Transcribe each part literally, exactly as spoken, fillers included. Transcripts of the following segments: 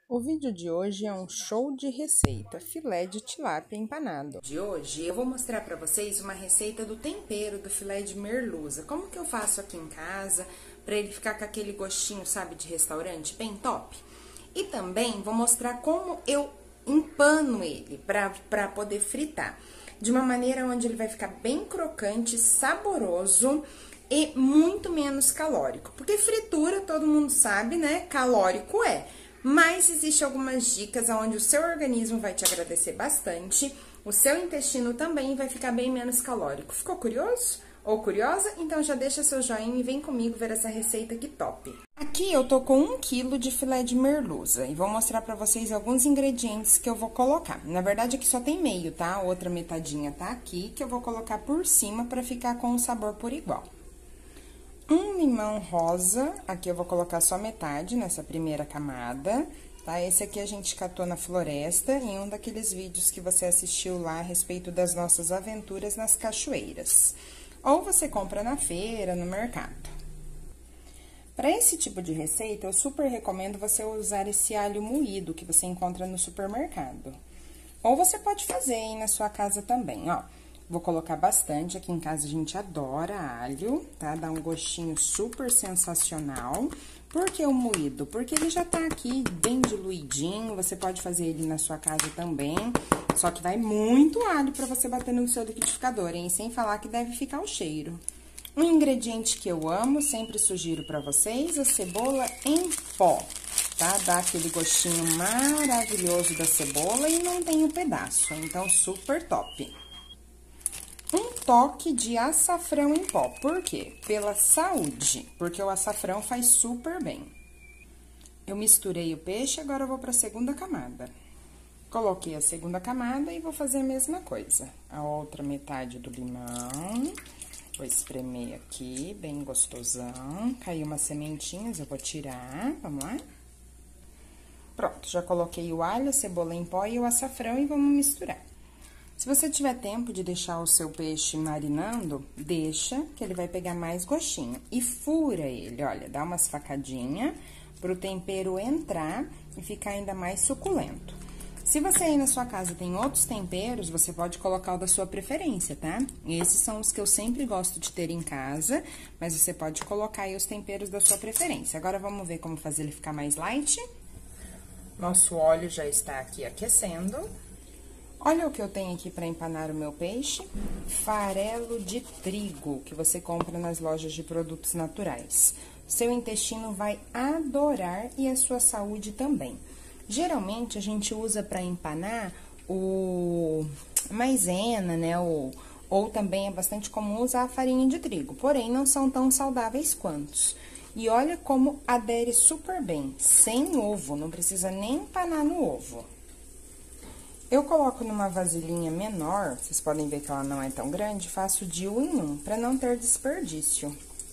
O vídeo de hoje é um show de receita, filé de tilápia empanado. De hoje eu vou mostrar para vocês uma receita do tempero do filé de merluza. Como que eu faço aqui em casa para ele ficar com aquele gostinho, sabe, de restaurante, bem top. E também vou mostrar como eu empano ele para poder fritar, de uma maneira onde ele vai ficar bem crocante, saboroso e muito menos calórico. Porque fritura, todo mundo sabe, né, calórico é. Mas existe algumas dicas onde o seu organismo vai te agradecer bastante, o seu intestino também vai ficar bem menos calórico. Ficou curioso ou curiosa? Então já deixa seu joinha e vem comigo ver essa receita que top. Aqui eu tô com um quilo de filé de merluza e vou mostrar pra vocês alguns ingredientes que eu vou colocar. Na verdade aqui só tem meio, tá? A outra metadinha tá aqui, que eu vou colocar por cima pra ficar com o sabor por igual. Um limão rosa, aqui eu vou colocar só metade nessa primeira camada, tá? Esse aqui a gente catou na floresta, em um daqueles vídeos que você assistiu lá a respeito das nossas aventuras nas cachoeiras. Ou você compra na feira, no mercado. Para esse tipo de receita, eu super recomendo você usar esse alho moído que você encontra no supermercado. Ou você pode fazer aí na sua casa também, ó. Vou colocar bastante, aqui em casa a gente adora alho, tá? Dá um gostinho super sensacional. Por que o moído? Porque ele já tá aqui bem diluidinho, você pode fazer ele na sua casa também. Só que vai muito alho pra você bater no seu liquidificador, hein? Sem falar que deve ficar o cheiro. Um ingrediente que eu amo, sempre sugiro pra vocês, a cebola em pó, tá? Dá aquele gostinho maravilhoso da cebola e não tem o pedaço, então super top. Um toque de açafrão em pó. Por quê? Pela saúde, porque o açafrão faz super bem. Eu misturei o peixe, agora eu vou para a segunda camada. Coloquei a segunda camada e vou fazer a mesma coisa. A outra metade do limão. Vou espremer aqui, bem gostosão. Caiu umas sementinhas, eu vou tirar, vamos lá. Pronto, já coloquei o alho, a cebola em pó e o açafrão e vamos misturar. Se você tiver tempo de deixar o seu peixe marinando, deixa, que ele vai pegar mais gostinho. E fura ele, olha, dá umas facadinhas pro tempero entrar e ficar ainda mais suculento. Se você aí na sua casa tem outros temperos, você pode colocar o da sua preferência, tá? Esses são os que eu sempre gosto de ter em casa, mas você pode colocar aí os temperos da sua preferência. Agora, vamos ver como fazer ele ficar mais light. Nosso óleo já está aqui aquecendo. Olha o que eu tenho aqui para empanar o meu peixe, farelo de trigo, que você compra nas lojas de produtos naturais. Seu intestino vai adorar e a sua saúde também. Geralmente, a gente usa para empanar o maisena, né, ou, ou também é bastante comum usar a farinha de trigo, porém, não são tão saudáveis quanto. E olha como adere super bem, sem ovo, não precisa nem empanar no ovo. Eu coloco numa vasilhinha menor, vocês podem ver que ela não é tão grande, faço de um em um, para não ter desperdício.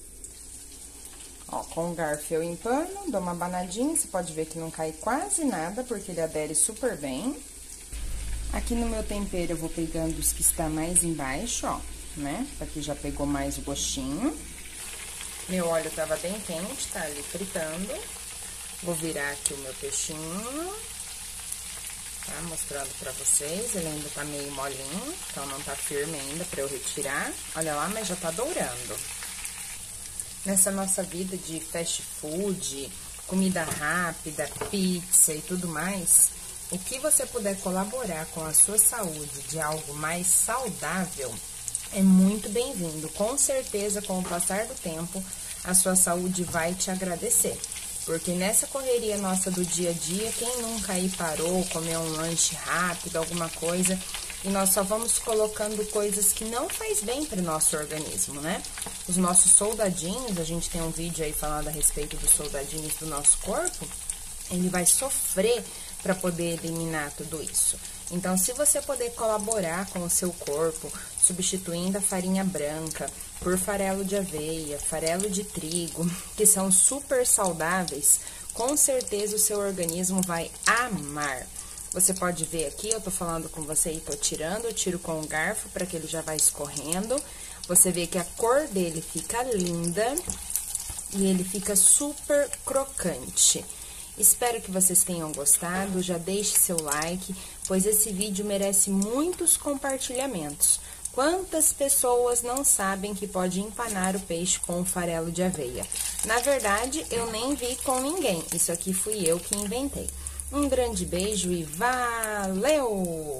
Ó, com o garfo eu empano, dou uma abanadinha, você pode ver que não cai quase nada, porque ele adere super bem. Aqui no meu tempero eu vou pegando os que está mais embaixo, ó, né? Aqui já pegou mais o gostinho. Meu óleo tava bem quente, tá ali fritando. Vou virar aqui o meu peixinho. Tá, mostrando pra vocês, ele ainda tá meio molinho, então não tá firme ainda pra eu retirar. Olha lá, mas já tá dourando. Nessa nossa vida de fast food, comida rápida, pizza e tudo mais, o que você puder colaborar com a sua saúde de algo mais saudável é muito bem-vindo. Com certeza, com o passar do tempo, a sua saúde vai te agradecer. Porque nessa correria nossa do dia a dia, quem nunca aí parou, comeu um lanche rápido, alguma coisa, e nós só vamos colocando coisas que não faz bem para o nosso organismo, né? Os nossos soldadinhos, a gente tem um vídeo aí falando a respeito dos soldadinhos do nosso corpo, ele vai sofrer para poder eliminar tudo isso. Então, se você puder colaborar com o seu corpo, substituindo a farinha branca por farelo de aveia, farelo de trigo, que são super saudáveis, com certeza o seu organismo vai amar. Você pode ver aqui, eu tô falando com você e tô tirando, eu tiro com o garfo para que ele já vá escorrendo. Você vê que a cor dele fica linda e ele fica super crocante. Espero que vocês tenham gostado, já deixe seu like, pois esse vídeo merece muitos compartilhamentos. Quantas pessoas não sabem que pode empanar o peixe com farelo de aveia? Na verdade, eu nem vi com ninguém, isso aqui fui eu que inventei. Um grande beijo e valeu!